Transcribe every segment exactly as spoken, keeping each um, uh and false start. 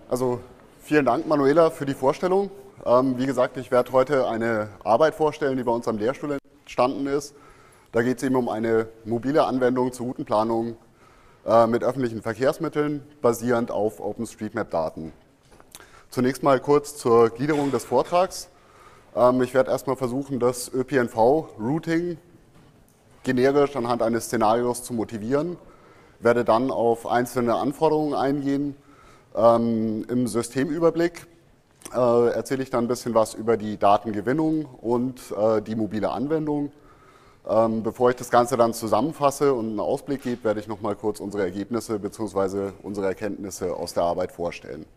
Also vielen Dank, Manuela, für die Vorstellung. Ähm, wie gesagt, ich werde heute eine Arbeit vorstellen, die bei uns am Lehrstuhl entstanden ist. Da geht es eben um eine mobile Anwendung zur Routenplanung äh, mit öffentlichen Verkehrsmitteln, basierend auf OpenStreetMap-Daten. Zunächst mal kurz zur Gliederung des Vortrags. Ähm, ich werde erstmal versuchen, das ÖPNV-Routing generisch anhand eines Szenarios zu motivieren, werde dann auf einzelne Anforderungen eingehen. Ähm, Im Systemüberblick äh, erzähle ich dann ein bisschen was über die Datengewinnung und äh, die mobile Anwendung. Ähm, bevor ich das Ganze dann zusammenfasse und einen Ausblick gebe, werde ich noch mal kurz unsere Ergebnisse bzw. unsere Erkenntnisse aus der Arbeit vorstellen.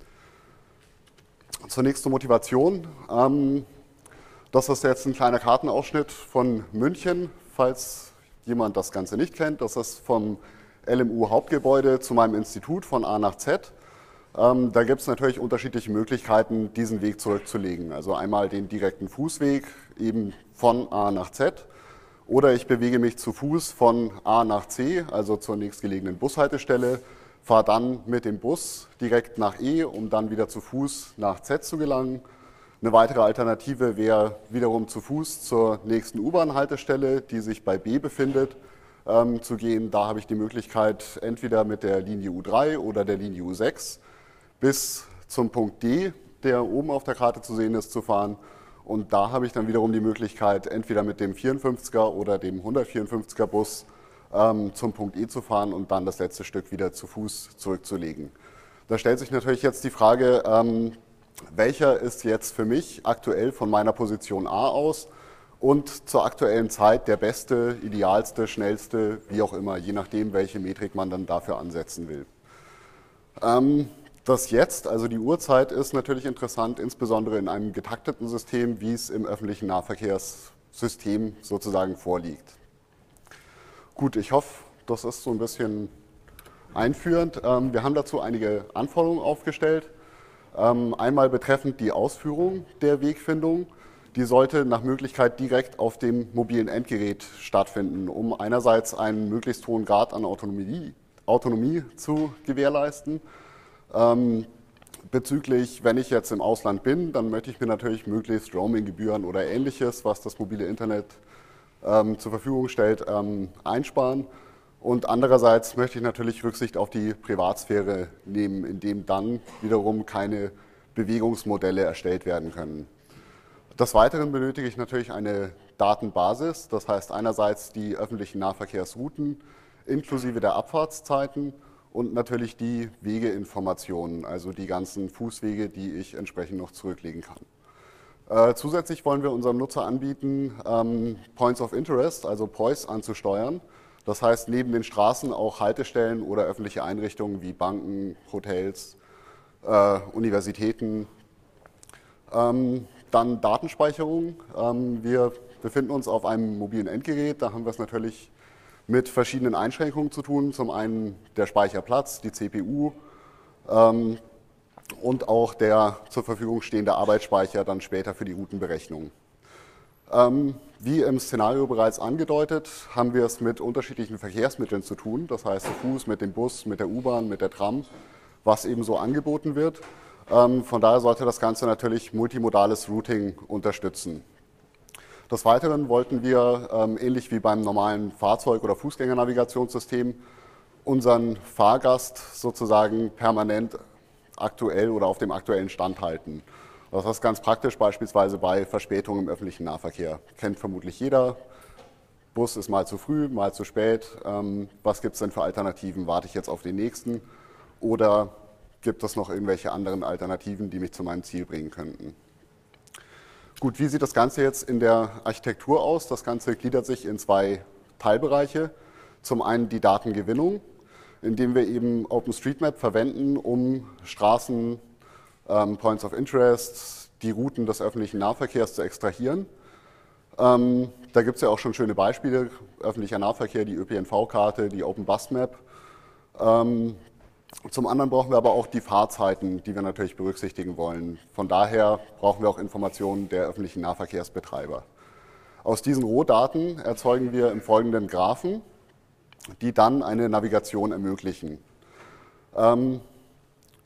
Zunächst zur Motivation. Ähm, das ist jetzt ein kleiner Kartenausschnitt von München, falls jemand das Ganze nicht kennt. Das ist vom L M U-Hauptgebäude zu meinem Institut von A nach Z. Ähm, da gibt es natürlich unterschiedliche Möglichkeiten, diesen Weg zurückzulegen. Also einmal den direkten Fußweg eben von A nach Z oder ich bewege mich zu Fuß von A nach C, also zur nächstgelegenen Bushaltestelle, fahre dann mit dem Bus direkt nach E, um dann wieder zu Fuß nach Z zu gelangen. Eine weitere Alternative wäre wiederum zu Fuß zur nächsten U-Bahn-Haltestelle, die sich bei B befindet, ähm, zu gehen. Da habe ich die Möglichkeit, entweder mit der Linie U drei oder der Linie U sechs bis zum Punkt D, der oben auf der Karte zu sehen ist, zu fahren. Und da habe ich dann wiederum die Möglichkeit, entweder mit dem vierundfünfziger oder dem hundertvierundfünfziger Bus ähm, zum Punkt E zu fahren und dann das letzte Stück wieder zu Fuß zurückzulegen. Da stellt sich natürlich jetzt die Frage, ähm, welcher ist jetzt für mich aktuell von meiner Position A aus und zur aktuellen Zeit der beste, idealste, schnellste, wie auch immer, je nachdem, welche Metrik man dann dafür ansetzen will. Ähm, Das Jetzt, also die Uhrzeit, ist natürlich interessant, insbesondere in einem getakteten System, wie es im öffentlichen Nahverkehrssystem sozusagen vorliegt. Gut, ich hoffe, das ist so ein bisschen einführend. Wir haben dazu einige Anforderungen aufgestellt. Einmal betreffend die Ausführung der Wegfindung. Die sollte nach Möglichkeit direkt auf dem mobilen Endgerät stattfinden, um einerseits einen möglichst hohen Grad an Autonomie, Autonomie zu gewährleisten. Ähm, bezüglich, wenn ich jetzt im Ausland bin, dann möchte ich mir natürlich möglichst Roaming-Gebühren oder ähnliches, was das mobile Internet ähm, zur Verfügung stellt, ähm, einsparen. Und andererseits möchte ich natürlich Rücksicht auf die Privatsphäre nehmen, indem dann wiederum keine Bewegungsmodelle erstellt werden können. Des Weiteren benötige ich natürlich eine Datenbasis, das heißt einerseits die öffentlichen Nahverkehrsrouten inklusive der Abfahrtszeiten und natürlich die Wegeinformationen, also die ganzen Fußwege, die ich entsprechend noch zurücklegen kann. Äh, zusätzlich wollen wir unserem Nutzer anbieten, ähm, Points of Interest, also P O Is, anzusteuern. Das heißt, neben den Straßen auch Haltestellen oder öffentliche Einrichtungen wie Banken, Hotels, äh, Universitäten. Ähm, dann Datenspeicherung. Ähm, wir befinden uns auf einem mobilen Endgerät, da haben wir es natürlich mit verschiedenen Einschränkungen zu tun. Zum einen der Speicherplatz, die C P U ähm, und auch der zur Verfügung stehende Arbeitsspeicher dann später für die Routenberechnung. Ähm, wie im Szenario bereits angedeutet, haben wir es mit unterschiedlichen Verkehrsmitteln zu tun. Das heißt, zu Fuß, mit dem Bus, mit der U-Bahn, mit der Tram, was eben so angeboten wird. Ähm, von daher sollte das Ganze natürlich multimodales Routing unterstützen. Des Weiteren wollten wir, ähm, ähnlich wie beim normalen Fahrzeug- oder Fußgängernnavigationssystem, unseren Fahrgast sozusagen permanent aktuell oder auf dem aktuellen Stand halten. Das ist ganz praktisch beispielsweise bei Verspätungen im öffentlichen Nahverkehr. Kennt vermutlich jeder. Bus ist mal zu früh, mal zu spät. Ähm, was gibt es denn für Alternativen? Warte ich jetzt auf den nächsten? Oder gibt es noch irgendwelche anderen Alternativen, die mich zu meinem Ziel bringen könnten? Gut, wie sieht das Ganze jetzt in der Architektur aus? Das Ganze gliedert sich in zwei Teilbereiche. Zum einen die Datengewinnung, indem wir eben OpenStreetMap verwenden, um Straßen, ähm, Points of Interest, die Routen des öffentlichen Nahverkehrs zu extrahieren. Ähm, da gibt es ja auch schon schöne Beispiele, öffentlicher Nahverkehr, die ÖPNV-Karte, die OpenBusMap. Ähm, Zum anderen brauchen wir aber auch die Fahrzeiten, die wir natürlich berücksichtigen wollen. Von daher brauchen wir auch Informationen der öffentlichen Nahverkehrsbetreiber. Aus diesen Rohdaten erzeugen wir im Folgenden Graphen, die dann eine Navigation ermöglichen. Ähm,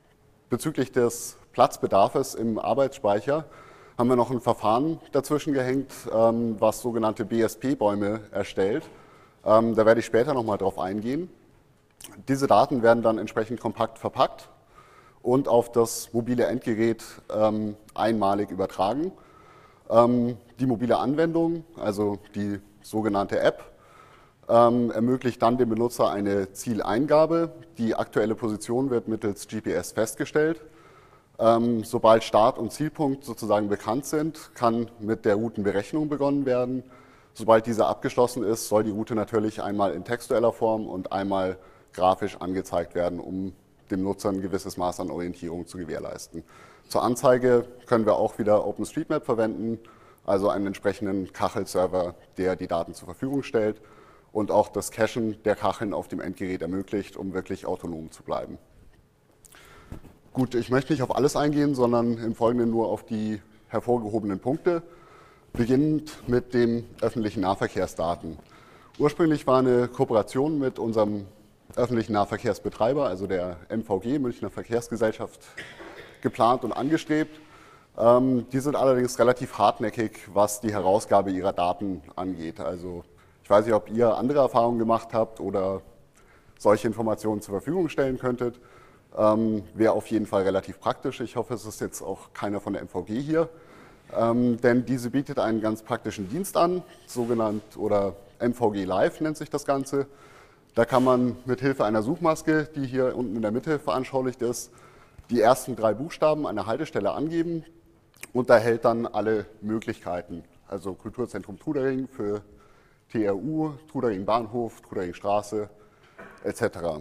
bezüglich des Platzbedarfs im Arbeitsspeicher haben wir noch ein Verfahren dazwischen gehängt, ähm, was sogenannte B S P-Bäume erstellt. Ähm, da werde ich später nochmal drauf eingehen. Diese Daten werden dann entsprechend kompakt verpackt und auf das mobile Endgerät ähm, einmalig übertragen. Ähm, die mobile Anwendung, also die sogenannte App, ähm, ermöglicht dann dem Benutzer eine Zieleingabe. Die aktuelle Position wird mittels G P S festgestellt. Ähm, sobald Start- und Zielpunkt sozusagen bekannt sind, kann mit der Routenberechnung begonnen werden. Sobald diese abgeschlossen ist, soll die Route natürlich einmal in textueller Form und einmal grafisch angezeigt werden, um dem Nutzer ein gewisses Maß an Orientierung zu gewährleisten. Zur Anzeige können wir auch wieder OpenStreetMap verwenden, also einen entsprechenden Kachelserver, der die Daten zur Verfügung stellt und auch das Cachen der Kacheln auf dem Endgerät ermöglicht, um wirklich autonom zu bleiben. Gut, ich möchte nicht auf alles eingehen, sondern im Folgenden nur auf die hervorgehobenen Punkte, beginnend mit den öffentlichen Nahverkehrsdaten. Ursprünglich war eine Kooperation mit unserem öffentlichen Nahverkehrsbetreiber, also der M V G, Münchner Verkehrsgesellschaft, geplant und angestrebt. Ähm, die sind allerdings relativ hartnäckig, was die Herausgabe ihrer Daten angeht. Also ich weiß nicht, ob ihr andere Erfahrungen gemacht habt oder solche Informationen zur Verfügung stellen könntet. Ähm, wäre auf jeden Fall relativ praktisch. Ich hoffe, es ist jetzt auch keiner von der M V G hier. Ähm, denn diese bietet einen ganz praktischen Dienst an, sogenannt oder M V G Live nennt sich das Ganze. Da kann man mit Hilfe einer Suchmaske, die hier unten in der Mitte veranschaulicht ist, die ersten drei Buchstaben einer Haltestelle angeben und erhält dann alle Möglichkeiten. Also Kulturzentrum Trudering für T R U, Trudering Bahnhof, Trudering Straße et cetera.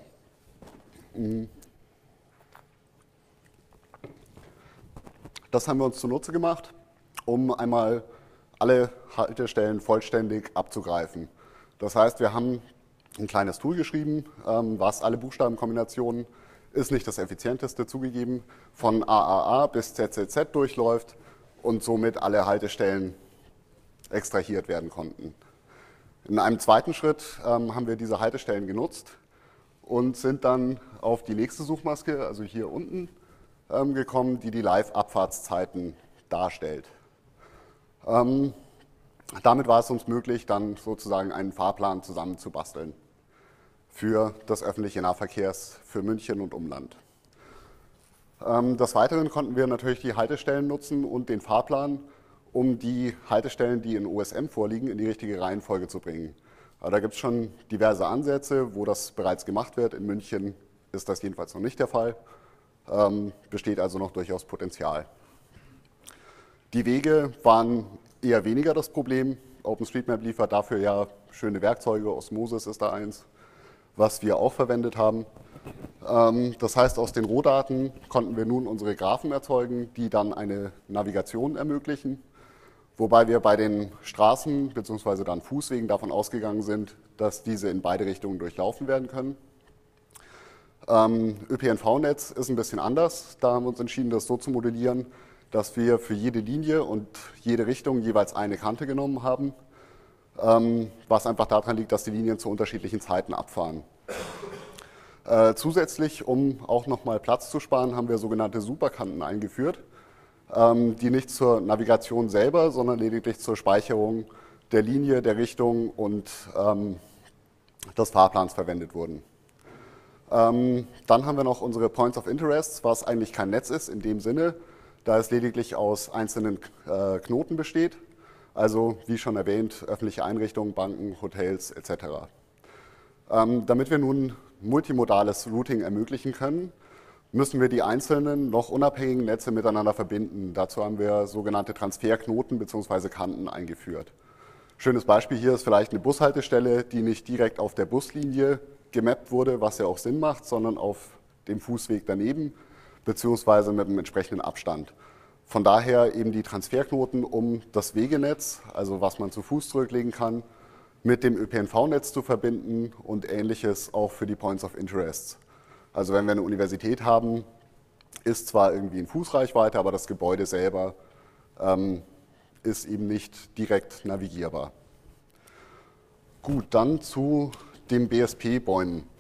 Das haben wir uns zunutze gemacht, um einmal alle Haltestellen vollständig abzugreifen. Das heißt, wir haben ein kleines Tool geschrieben, was alle Buchstabenkombinationen, ist nicht das effizienteste zugegeben, von A A A bis Z Z Z durchläuft und somit alle Haltestellen extrahiert werden konnten. In einem zweiten Schritt ähm, haben wir diese Haltestellen genutzt und sind dann auf die nächste Suchmaske, also hier unten, ähm, gekommen, die die Live-Abfahrtszeiten darstellt. Ähm, damit war es uns möglich, dann sozusagen einen Fahrplan zusammenzubasteln für das öffentliche Nahverkehrs für München und Umland. Ähm, des Weiteren konnten wir natürlich die Haltestellen nutzen und den Fahrplan, um die Haltestellen, die in O S M vorliegen, in die richtige Reihenfolge zu bringen. Aber da gibt es schon diverse Ansätze, wo das bereits gemacht wird. In München ist das jedenfalls noch nicht der Fall. Ähm, besteht also noch durchaus Potenzial. Die Wege waren eher weniger das Problem. OpenStreetMap liefert dafür ja schöne Werkzeuge, Osmosis ist da eins, was wir auch verwendet haben. Ähm, das heißt, aus den Rohdaten konnten wir nun unsere Graphen erzeugen, die dann eine Navigation ermöglichen, wobei wir bei den Straßen bzw. dann Fußwegen davon ausgegangen sind, dass diese in beide Richtungen durchlaufen werden können. Ähm, Ö P N V-Netz ist ein bisschen anders. Da haben wir uns entschieden, das so zu modellieren, dass wir für jede Linie und jede Richtung jeweils eine Kante genommen haben, ähm, was einfach daran liegt, dass die Linien zu unterschiedlichen Zeiten abfahren. Äh, zusätzlich, um auch nochmal Platz zu sparen, haben wir sogenannte Superkanten eingeführt, ähm, die nicht zur Navigation selber, sondern lediglich zur Speicherung der Linie, der Richtung und ähm, des Fahrplans verwendet wurden. Ähm, dann haben wir noch unsere Points of Interest, was eigentlich kein Netz ist in dem Sinne, da es lediglich aus einzelnen äh, Knoten besteht, also wie schon erwähnt, öffentliche Einrichtungen, Banken, Hotels et cetera. Ähm, damit wir nun multimodales Routing ermöglichen können, müssen wir die einzelnen, noch unabhängigen Netze miteinander verbinden. Dazu haben wir sogenannte Transferknoten bzw. Kanten eingeführt. Schönes Beispiel hier ist vielleicht eine Bushaltestelle, die nicht direkt auf der Buslinie gemappt wurde, was ja auch Sinn macht, sondern auf dem Fußweg daneben, beziehungsweise mit einem entsprechenden Abstand. Von daher eben die Transferknoten, um das Wegenetz, also was man zu Fuß zurücklegen kann, mit dem Ö P N V-Netz zu verbinden und Ähnliches auch für die Points of Interest. Also wenn wir eine Universität haben, ist zwar irgendwie in Fußreichweite, aber das Gebäude selber ähm, ist eben nicht direkt navigierbar. Gut, dann zu den B S P-Bäumen.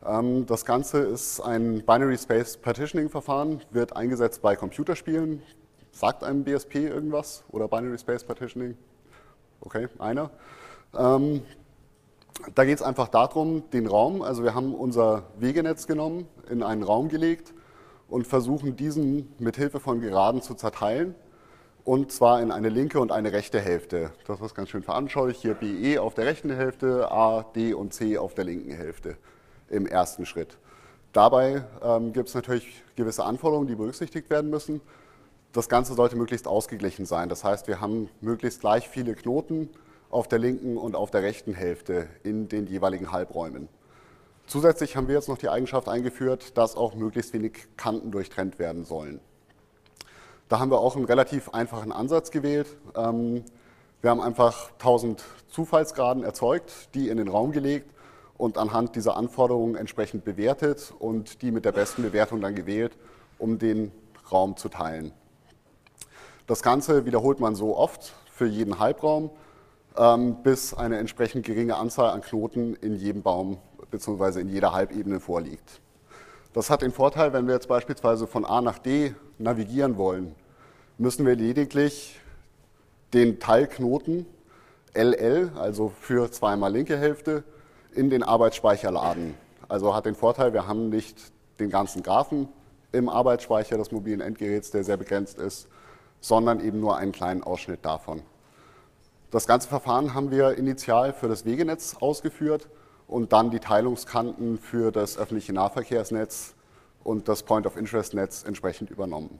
Ähm, das Ganze ist ein Binary Space Partitioning Verfahren, wird eingesetzt bei Computerspielen. Sagt einem B S P irgendwas oder Binary Space Partitioning? Okay, einer. Ähm, da geht es einfach darum, den Raum, also wir haben unser Wegenetz genommen, in einen Raum gelegt und versuchen diesen mit Hilfe von Geraden zu zerteilen. Und zwar in eine linke und eine rechte Hälfte. Das ist ganz schön veranschaulicht. Hier B E auf der rechten Hälfte, A, D und C auf der linken Hälfte im ersten Schritt. Dabei ähm, gibt es natürlich gewisse Anforderungen, die berücksichtigt werden müssen. Das Ganze sollte möglichst ausgeglichen sein. Das heißt, wir haben möglichst gleich viele Knoten auf der linken und auf der rechten Hälfte in den jeweiligen Halbräumen. Zusätzlich haben wir jetzt noch die Eigenschaft eingeführt, dass auch möglichst wenig Kanten durchtrennt werden sollen. Da haben wir auch einen relativ einfachen Ansatz gewählt. Wir haben einfach tausend Zufallsgraden erzeugt, die in den Raum gelegt und anhand dieser Anforderungen entsprechend bewertet und die mit der besten Bewertung dann gewählt, um den Raum zu teilen. Das Ganze wiederholt man so oft für jeden Halbraum, bis eine entsprechend geringe Anzahl an Knoten in jedem Baum bzw. in jeder Halbebene vorliegt. Das hat den Vorteil, wenn wir jetzt beispielsweise von A nach D navigieren wollen, müssen wir lediglich den Teilknoten L L, also für zweimal linke Hälfte, in den Arbeitsspeicher laden. Also hat den Vorteil, wir haben nicht den ganzen Graphen im Arbeitsspeicher des mobilen Endgeräts, der sehr begrenzt ist, sondern eben nur einen kleinen Ausschnitt davon. Das ganze Verfahren haben wir initial für das Wegenetz ausgeführt und dann die Teilungskanten für das öffentliche Nahverkehrsnetz und das Point-of-Interest-Netz entsprechend übernommen.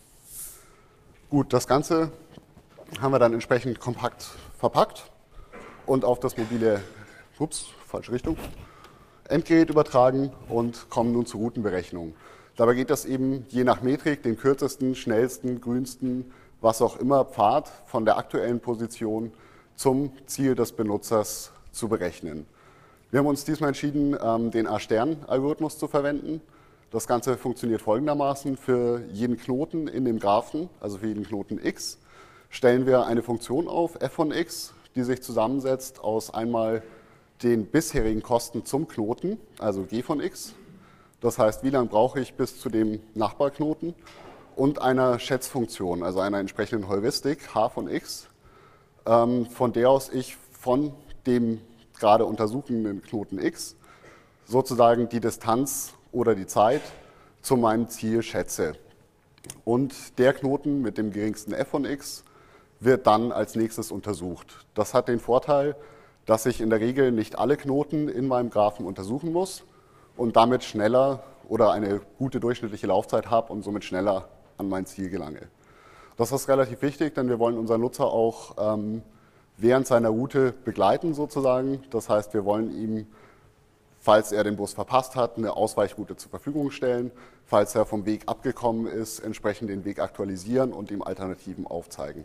Gut, das Ganze haben wir dann entsprechend kompakt verpackt und auf das mobile, ups, falsche Richtung, Endgerät übertragen und kommen nun zur Routenberechnung. Dabei geht das eben je nach Metrik, den kürzesten, schnellsten, grünsten, was auch immer Pfad von der aktuellen Position zum Ziel des Benutzers zu berechnen. Wir haben uns diesmal entschieden, den A-Stern-Algorithmus zu verwenden. Das Ganze funktioniert folgendermaßen: Für jeden Knoten in dem Graphen, also für jeden Knoten x, stellen wir eine Funktion auf, f von x, die sich zusammensetzt aus einmal den bisherigen Kosten zum Knoten, also g von x. Das heißt, wie lange brauche ich bis zu dem Nachbarknoten, und einer Schätzfunktion, also einer entsprechenden Heuristik, h von x, von der aus ich von dem gerade untersuchenden Knoten x sozusagen die Distanz oder die Zeit zu meinem Ziel schätze. Und der Knoten mit dem geringsten f von x wird dann als nächstes untersucht. Das hat den Vorteil, dass ich in der Regel nicht alle Knoten in meinem Graphen untersuchen muss und damit schneller oder eine gute durchschnittliche Laufzeit habe und somit schneller an mein Ziel gelange. Das ist relativ wichtig, denn wir wollen unseren Nutzer auch ähm, während seiner Route begleiten sozusagen. Das heißt, wir wollen ihm, falls er den Bus verpasst hat, eine Ausweichroute zur Verfügung stellen. Falls er vom Weg abgekommen ist, entsprechend den Weg aktualisieren und ihm Alternativen aufzeigen.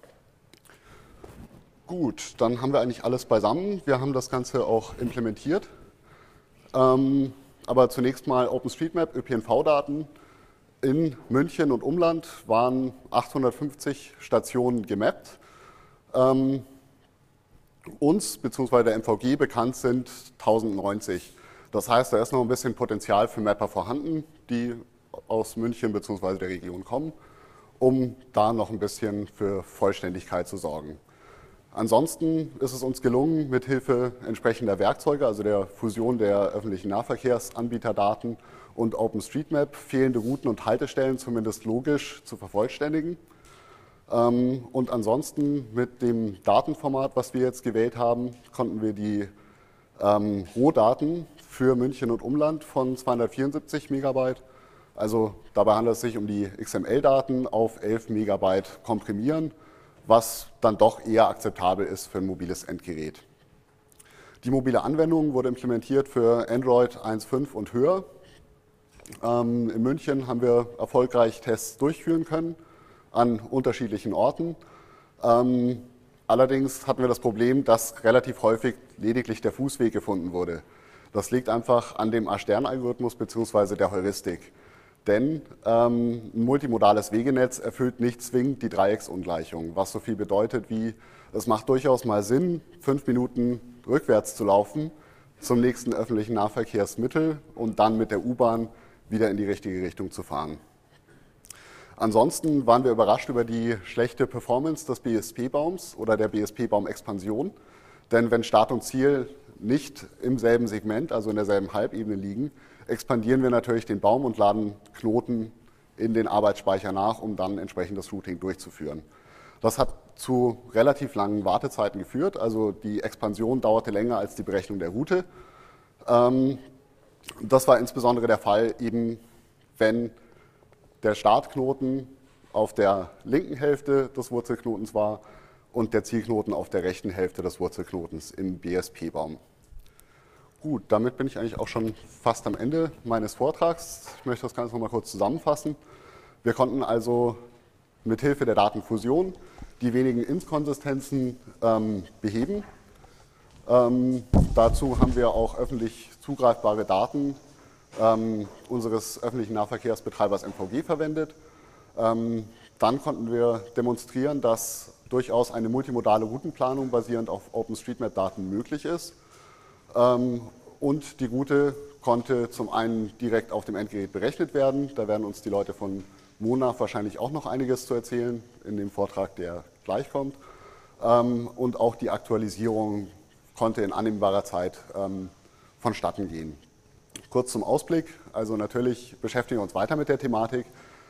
Gut, dann haben wir eigentlich alles beisammen. Wir haben das Ganze auch implementiert. Ähm, aber zunächst mal OpenStreetMap, Ö P N V-Daten. In München und Umland waren achthundertfünfzig Stationen gemappt. Ähm, uns bzw. der M V G bekannt sind tausendneunzig. Das heißt, da ist noch ein bisschen Potenzial für Mapper vorhanden, die aus München bzw. der Region kommen, um da noch ein bisschen für Vollständigkeit zu sorgen. Ansonsten ist es uns gelungen, mithilfe entsprechender Werkzeuge, also der Fusion der öffentlichen Nahverkehrsanbieterdaten und OpenStreetMap, fehlende Routen und Haltestellen zumindest logisch zu vervollständigen. Und ansonsten mit dem Datenformat, was wir jetzt gewählt haben, konnten wir die ähm, Rohdaten für München und Umland von zweihundertvierundsiebzig Megabyte, also dabei handelt es sich um die X M L-Daten, auf elf Megabyte komprimieren, was dann doch eher akzeptabel ist für ein mobiles Endgerät. Die mobile Anwendung wurde implementiert für Android eins Punkt fünf und höher. Ähm, in München haben wir erfolgreich Tests durchführen können an unterschiedlichen Orten. Ähm, allerdings hatten wir das Problem, dass relativ häufig lediglich der Fußweg gefunden wurde. Das liegt einfach an dem A-Stern-Algorithmus bzw. der Heuristik. Denn ähm, ein multimodales Wegenetz erfüllt nicht zwingend die Dreiecksungleichung, was so viel bedeutet wie, es macht durchaus mal Sinn, fünf Minuten rückwärts zu laufen, zum nächsten öffentlichen Nahverkehrsmittel und dann mit der U-Bahn wieder in die richtige Richtung zu fahren. Ansonsten waren wir überrascht über die schlechte Performance des B S P-Baums oder der B S P-Baum-Expansion. Denn wenn Start und Ziel nicht im selben Segment, also in derselben Halbebene liegen, expandieren wir natürlich den Baum und laden Knoten in den Arbeitsspeicher nach, um dann entsprechend das Routing durchzuführen. Das hat zu relativ langen Wartezeiten geführt, also die Expansion dauerte länger als die Berechnung der Route. Das war insbesondere der Fall, eben wenn der Startknoten auf der linken Hälfte des Wurzelknotens war und der Zielknoten auf der rechten Hälfte des Wurzelknotens im B S P-Baum. Gut, damit bin ich eigentlich auch schon fast am Ende meines Vortrags. Ich möchte das Ganze noch mal kurz zusammenfassen. Wir konnten also mit Hilfe der Datenfusion die wenigen Inkonsistenzen ähm, beheben. Ähm, dazu haben wir auch öffentlich zugreifbare Daten ähm, unseres öffentlichen Nahverkehrsbetreibers M V G verwendet. Ähm, dann konnten wir demonstrieren, dass durchaus eine multimodale Routenplanung basierend auf OpenStreetMap-Daten möglich ist. Ähm, und die Route konnte zum einen direkt auf dem Endgerät berechnet werden. Da werden uns die Leute von Monaf wahrscheinlich auch noch einiges zu erzählen in dem Vortrag, der gleich kommt. Ähm, und auch die Aktualisierung konnte in annehmbarer Zeit ähm, vonstatten gehen. Kurz zum Ausblick, also natürlich beschäftigen wir uns weiter mit der Thematik.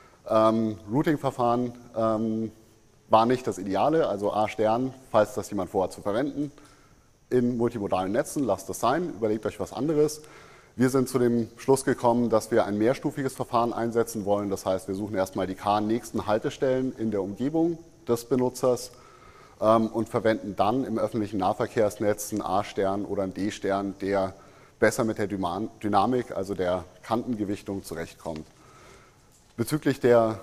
Ähm, Routing-Verfahren ähm, war nicht das Ideale, also A-Stern, falls das jemand vorhat zu verwenden, in multimodalen Netzen, lasst das sein, überlegt euch was anderes. Wir sind zu dem Schluss gekommen, dass wir ein mehrstufiges Verfahren einsetzen wollen. Das heißt, wir suchen erstmal die K-nächsten Haltestellen in der Umgebung des Benutzers ähm, und verwenden dann im öffentlichen Nahverkehrsnetz einen A-Stern oder einen D-Stern, der besser mit der Dynamik, also der Kantengewichtung, zurechtkommt. Bezüglich der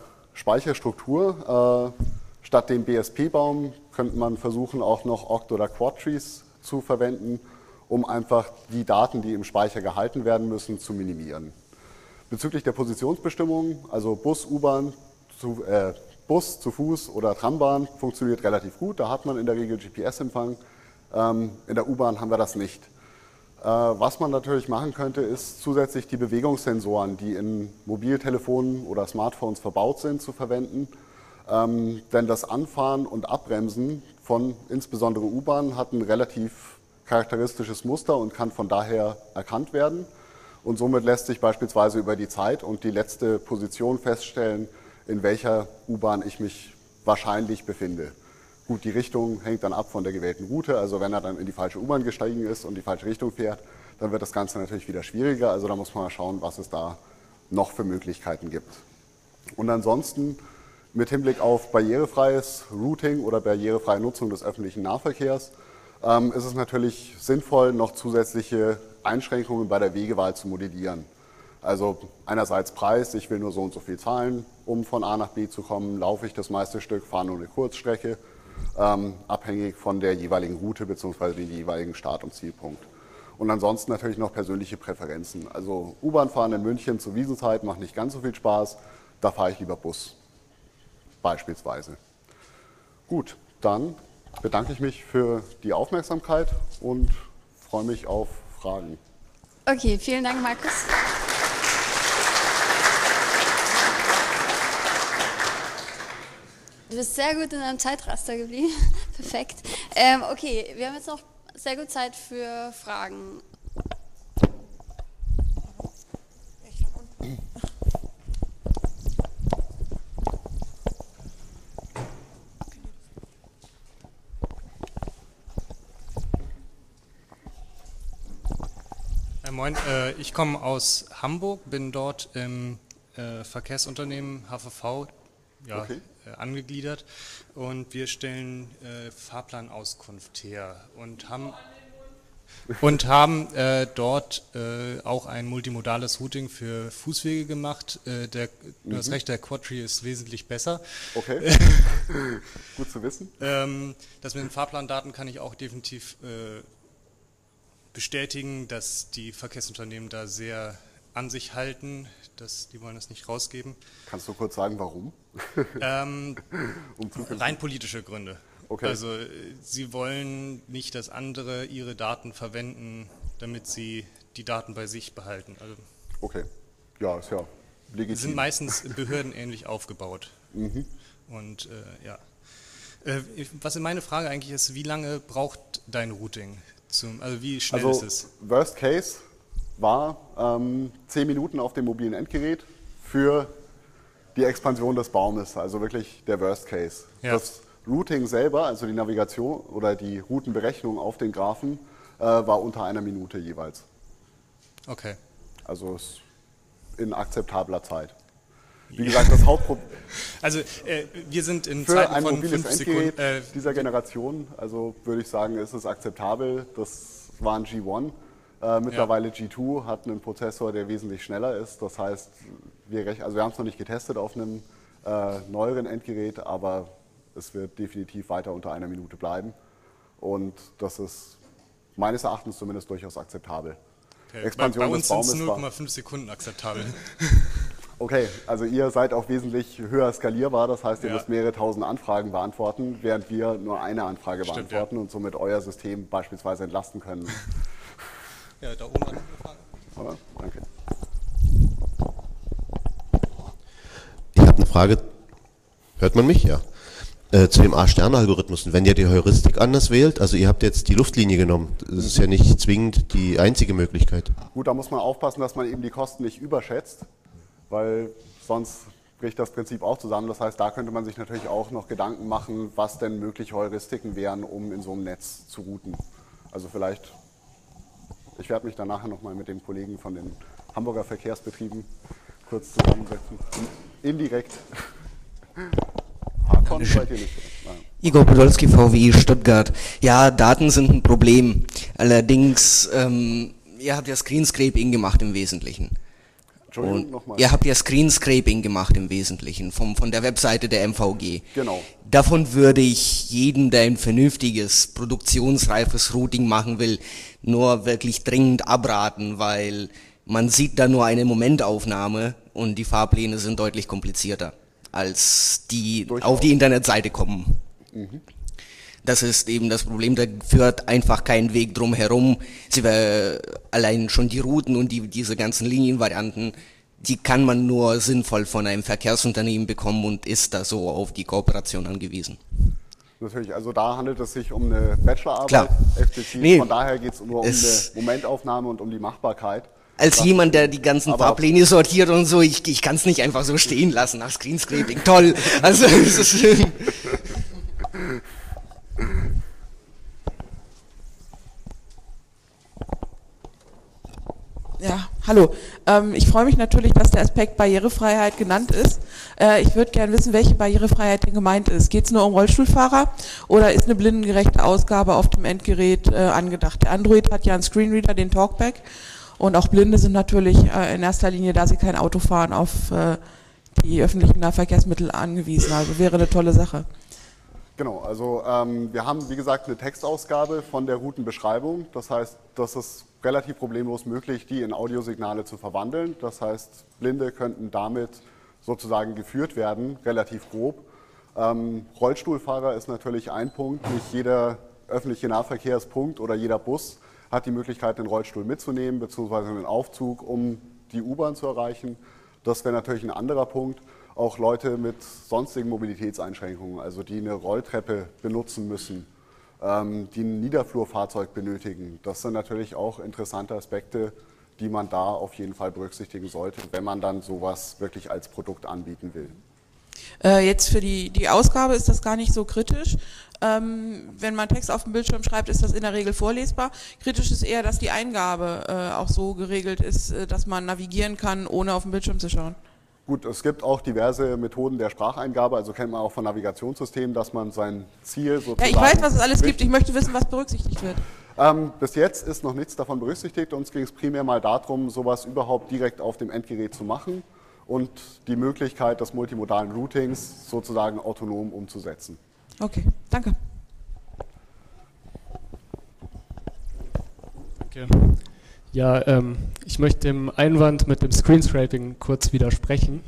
Speicherstruktur, äh, statt dem B S P-Baum könnte man versuchen, auch noch Oct- oder Quad-Trees zu verwenden, um einfach die Daten, die im Speicher gehalten werden müssen, zu minimieren. Bezüglich der Positionsbestimmung, also Bus, U-Bahn, zu, äh, Bus, zu Fuß oder Trambahn, funktioniert relativ gut. Da hat man in der Regel G P S-Empfang. Ähm, in der U-Bahn haben wir das nicht. Äh, was man natürlich machen könnte, ist zusätzlich die Bewegungssensoren, die in Mobiltelefonen oder Smartphones verbaut sind, zu verwenden. Ähm, denn das Anfahren und Abbremsen von insbesondere U-Bahnen hat ein relativ charakteristisches Muster und kann von daher erkannt werden. Und somit lässt sich beispielsweise über die Zeit und die letzte Position feststellen, in welcher U-Bahn ich mich wahrscheinlich befinde. Gut, die Richtung hängt dann ab von der gewählten Route. Also wenn er dann in die falsche U-Bahn gestiegen ist und die falsche Richtung fährt, dann wird das Ganze natürlich wieder schwieriger. Also da muss man mal schauen, was es da noch für Möglichkeiten gibt. Und ansonsten mit Hinblick auf barrierefreies Routing oder barrierefreie Nutzung des öffentlichen Nahverkehrs ähm, ist es natürlich sinnvoll, noch zusätzliche Einschränkungen bei der Wegewahl zu modellieren. Also einerseits Preis, ich will nur so und so viel zahlen, um von A nach B zu kommen, laufe ich das meiste Stück, fahre nur eine Kurzstrecke, ähm, abhängig von der jeweiligen Route bzw. dem jeweiligen Start- und Zielpunkt. Und ansonsten natürlich noch persönliche Präferenzen. Also U-Bahn fahren in München zur Wiesenzeit macht nicht ganz so viel Spaß, da fahre ich lieber Bus. Beispielsweise. Gut, dann bedanke ich mich für die Aufmerksamkeit und freue mich auf Fragen. Okay, vielen Dank, Markus. Du bist sehr gut in einem Zeitraster geblieben. Perfekt. Ähm, okay, wir haben jetzt noch sehr gut Zeit für Fragen. Moin, äh, ich komme aus Hamburg, bin dort im äh, Verkehrsunternehmen H V V ja, Okay. äh, angegliedert und wir stellen äh, Fahrplanauskunft her und haben, und haben äh, dort äh, auch ein multimodales Routing für Fußwege gemacht. Äh, der, du hast recht, der Quadtree ist wesentlich besser. Okay, gut zu wissen. Ähm, das mit den Fahrplandaten kann ich auch definitiv äh, bestätigen, dass die Verkehrsunternehmen da sehr an sich halten, dass die wollen das nicht rausgeben. Kannst du kurz sagen, warum? Ähm, um rein politische Gründe. Okay. Also sie wollen nicht, dass andere ihre Daten verwenden, damit sie die Daten bei sich behalten. Also okay, ja, ist ja legitim. sind meistens behördenähnlich aufgebaut. Mhm. Und äh, ja, äh, was meine Frage eigentlich ist, wie lange braucht dein Routing? Zum, also wie schnell also, ist es? Worst Case war ähm, zehn Minuten auf dem mobilen Endgerät für die Expansion des Baumes, also wirklich der Worst Case. Ja. Das Routing selber, also die Navigation oder die Routenberechnung auf den Graphen, äh, war unter einer Minute jeweils. Okay. Also ist in akzeptabler Zeit. Wie gesagt, das Hauptproblem Also äh, wir sind in für Zeiten ein von mobiles fünf Endgerät Sekunden. Äh, dieser Generation, also würde ich sagen, ist es akzeptabel. Das war ein G eins. Äh, mittlerweile ja. G zwei hat einen Prozessor, der wesentlich schneller ist. Das heißt, wir, rech- also wir haben es noch nicht getestet auf einem äh, neueren Endgerät, aber es wird definitiv weiter unter einer Minute bleiben. Und das ist meines Erachtens zumindest durchaus akzeptabel. okay. Expansion bei, bei uns des Baumes sind es war- null Komma fünf Sekunden akzeptabel. Okay, also ihr seid auch wesentlich höher skalierbar, das heißt, ihr Ja. müsst mehrere tausend Anfragen beantworten, während wir nur eine Anfrage Stimmt, beantworten und somit euer System beispielsweise entlasten können. Ja, da oben war noch eine Frage. Oder? Danke. Ich habe eine Frage. Hört man mich? Ja. Äh, zu dem A-Stern-Algorithmus. Und wenn ihr die Heuristik anders wählt, also ihr habt jetzt die Luftlinie genommen, das ist ja nicht zwingend die einzige Möglichkeit. Gut, da muss man aufpassen, dass man eben die Kosten nicht überschätzt, weil sonst bricht das Prinzip auch zusammen. Das heißt, da könnte man sich natürlich auch noch Gedanken machen, was denn mögliche Heuristiken wären, um in so einem Netz zu routen. Also vielleicht, ich werde mich dann nachher nochmal mit den Kollegen von den Hamburger Verkehrsbetrieben kurz zusammensetzen. Indirekt. Hardcore seid ihr nicht. Nein. Igor Podolski, V W I Stuttgart. Ja, Daten sind ein Problem. Allerdings, ähm, ihr habt ja Screenscraping gemacht im Wesentlichen. Entschuldigung, Und nochmal. ihr habt ja Screenscraping gemacht im Wesentlichen vom, von der Webseite der M V G. Genau. Davon würde ich jedem, der ein vernünftiges, produktionsreifes Routing machen will, nur wirklich dringend abraten, weil man sieht da nur eine Momentaufnahme und die Fahrpläne sind deutlich komplizierter, als die Durchaus. auf die Internetseite kommen. Mhm. Das ist eben das Problem, da führt einfach kein Weg drum herum. Sie, äh, allein schon die Routen und die, diese ganzen Linienvarianten, die kann man nur sinnvoll von einem Verkehrsunternehmen bekommen und ist da so auf die Kooperation angewiesen. Natürlich, also da handelt es sich um eine Bachelorarbeit Klar. explizit, Nee, von daher geht es nur um eine es- Momentaufnahme und um die Machbarkeit. Als Das- jemand, der die ganzen aber- Fahrpläne sortiert und so, ich, ich kann es nicht einfach so stehen lassen nach Screenscraping. Toll. Also es ist Ja, hallo. Ähm, ich freue mich natürlich, dass der Aspekt Barrierefreiheit genannt ist. Äh, ich würde gerne wissen, welche Barrierefreiheit denn gemeint ist. Geht es nur um Rollstuhlfahrer oder ist eine blindengerechte Ausgabe auf dem Endgerät äh, angedacht? Der Android hat ja einen Screenreader, den Talkback, und auch Blinde sind natürlich äh, in erster Linie, da sie kein Auto fahren, auf äh, die öffentlichen Nahverkehrsmittel angewiesen. Also wäre eine tolle Sache. Genau, also ähm, wir haben wie gesagt eine Textausgabe von der Routenbeschreibung. Das heißt, das ist relativ problemlos möglich, die in Audiosignale zu verwandeln. Das heißt, Blinde könnten damit sozusagen geführt werden, relativ grob. Ähm, Rollstuhlfahrer ist natürlich ein Punkt. Nicht jeder öffentliche Nahverkehrspunkt oder jeder Bus hat die Möglichkeit, den Rollstuhl mitzunehmen, beziehungsweise einen Aufzug, um die U-Bahn zu erreichen. Das wäre natürlich ein anderer Punkt. Auch Leute mit sonstigen Mobilitätseinschränkungen, also die eine Rolltreppe benutzen müssen, ähm, die ein Niederflurfahrzeug benötigen. Das sind natürlich auch interessante Aspekte, die man da auf jeden Fall berücksichtigen sollte, wenn man dann sowas wirklich als Produkt anbieten will. Äh, jetzt für die, die Ausgabe ist das gar nicht so kritisch. Ähm, wenn man Text auf dem Bildschirm schreibt, ist das in der Regel vorlesbar. Kritisch ist eher, dass die Eingabe äh, auch so geregelt ist, äh, dass man navigieren kann, ohne auf den Bildschirm zu schauen. Gut, es gibt auch diverse Methoden der Spracheingabe, also kennt man auch von Navigationssystemen, dass man sein Ziel sozusagen... Ja, ich weiß, was es alles gibt. Ich möchte wissen, was berücksichtigt wird. Ähm, bis jetzt ist noch nichts davon berücksichtigt. Uns ging es primär mal darum, sowas überhaupt direkt auf dem Endgerät zu machen und die Möglichkeit des multimodalen Routings sozusagen autonom umzusetzen. Okay, danke. Danke. Ja, ähm, ich möchte dem Einwand mit dem Screenscraping kurz widersprechen.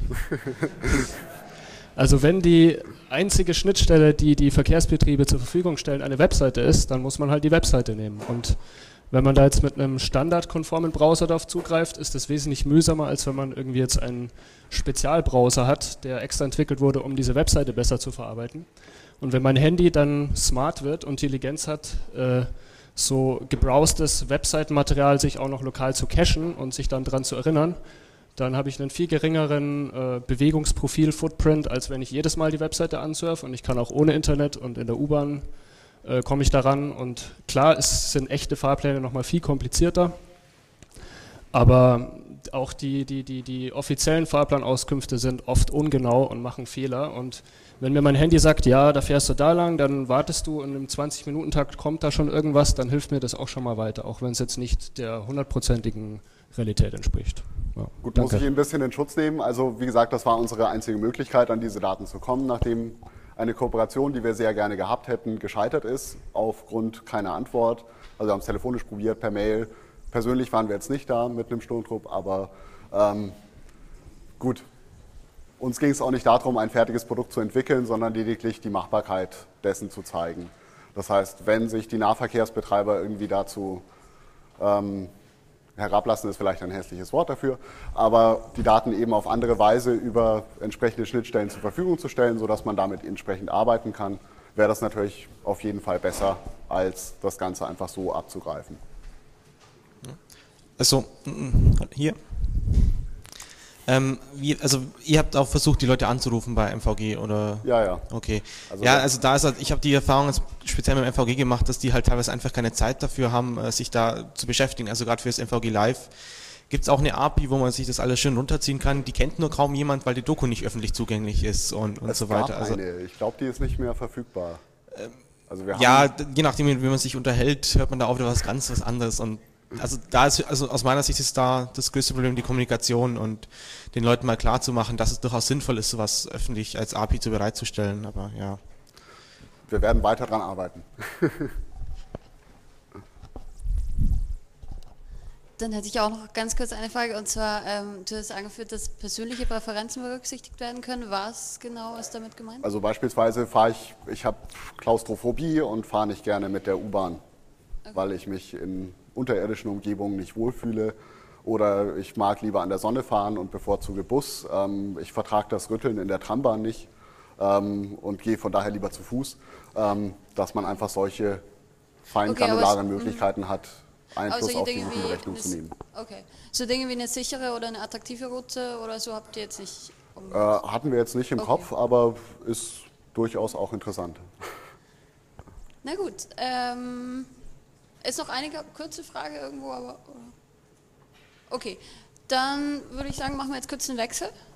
Also wenn die einzige Schnittstelle, die die Verkehrsbetriebe zur Verfügung stellen, eine Webseite ist, dann muss man halt die Webseite nehmen. Und Wenn man da jetzt mit einem standardkonformen Browser darauf zugreift, ist das wesentlich mühsamer, als wenn man irgendwie jetzt einen Spezialbrowser hat, der extra entwickelt wurde, um diese Webseite besser zu verarbeiten. Und wenn mein Handy dann smart wird und die Intelligenz hat, äh, so gebrowstes Webseitenmaterial sich auch noch lokal zu cachen und sich dann daran zu erinnern, dann habe ich einen viel geringeren äh, Bewegungsprofil-Footprint, als wenn ich jedes Mal die Webseite ansurfe, und ich kann auch ohne Internet und in der U-Bahn äh, komme ich daran. Und klar, es sind echte Fahrpläne nochmal viel komplizierter, aber auch die, die, die, die offiziellen Fahrplanauskünfte sind oft ungenau und machen Fehler. Und wenn mir mein Handy sagt, ja, da fährst du da lang, dann wartest du und im zwanzig-Minuten-Takt kommt da schon irgendwas, dann hilft mir das auch schon mal weiter, auch wenn es jetzt nicht der hundertprozentigen Realität entspricht. Ja, Gut, danke. muss ich ein bisschen in Schutz nehmen. Also wie gesagt, das war unsere einzige Möglichkeit, an diese Daten zu kommen, nachdem eine Kooperation, die wir sehr gerne gehabt hätten, gescheitert ist, aufgrund keiner Antwort. Also wir haben es telefonisch probiert, per Mail. Persönlich waren wir jetzt nicht da mit einem Sturmtrupp, aber ähm, gut. Uns ging es auch nicht darum, ein fertiges Produkt zu entwickeln, sondern lediglich die Machbarkeit dessen zu zeigen. Das heißt, wenn sich die Nahverkehrsbetreiber irgendwie dazu ähm, herablassen, ist vielleicht ein hässliches Wort dafür, aber die Daten eben auf andere Weise über entsprechende Schnittstellen zur Verfügung zu stellen, sodass man damit entsprechend arbeiten kann, wäre das natürlich auf jeden Fall besser, als das Ganze einfach so abzugreifen. Also, hier. Ähm, wie, also ihr habt auch versucht, die Leute anzurufen bei M V G, oder? Ja, ja. Okay. Also ja, also da ist halt, ich habe die Erfahrung jetzt speziell mit dem M V G gemacht, dass die halt teilweise einfach keine Zeit dafür haben, sich da zu beschäftigen. Also gerade für das M V G Live gibt es auch eine A P I, wo man sich das alles schön runterziehen kann. Die kennt nur kaum jemand, weil die Doku nicht öffentlich zugänglich ist und, und es so gab weiter. Also, eine. Ich glaube, die ist nicht mehr verfügbar. Also wir ja, haben je nachdem, wie man sich unterhält, hört man da auch wieder was ganz was anderes. Und also da ist, also aus meiner Sicht ist da das größte Problem die Kommunikation und den Leuten mal klar zu machen, dass es durchaus sinnvoll ist, sowas öffentlich als A P I zu bereitzustellen. Aber ja. Wir werden weiter dran arbeiten. Dann hätte ich auch noch ganz kurz eine Frage, und zwar, ähm, du hast angeführt, dass persönliche Präferenzen berücksichtigt werden können. Was genau ist damit gemeint? Also beispielsweise fahre ich, ich habe Klaustrophobie und fahre nicht gerne mit der U-Bahn, okay, weil ich mich in unterirdischen Umgebungen nicht wohlfühle. Oder ich mag lieber an der Sonne fahren und bevorzuge Bus. Ähm, ich vertrage das Rütteln in der Trambahn nicht ähm, und gehe von daher lieber zu Fuß, ähm, dass man einfach solche fein Okay, aber granularen es- Möglichkeiten hat, Einfluss solche auf die Dinge Route in wie Rechnung zu eine- nehmen. Okay. So Dinge wie eine sichere oder eine attraktive Route oder so habt ihr jetzt nicht um- Äh, hatten wir jetzt nicht im Okay. Kopf, aber ist durchaus auch interessant. Na gut. Ähm, ist noch eine kurze Frage irgendwo, aber. Oder? Okay. Dann würde ich sagen, machen wir jetzt kurz einen Wechsel.